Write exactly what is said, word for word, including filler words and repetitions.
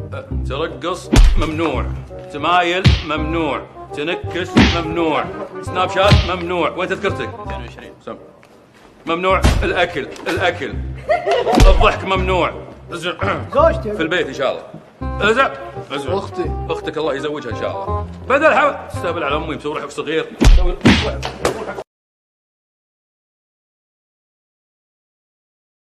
ترقص ممنوع، تمايل ممنوع، تنكش ممنوع، سناب شات ممنوع. وين تذكرتك؟ اثنين وعشرين. سم. ممنوع الاكل، الاكل الضحك ممنوع. زوجتي في البيت ان شاء الله. ازع ازع اختي اختك الله يزوجها ان شاء الله. بدل حول تستهبل على امي مسوي روحك صغير.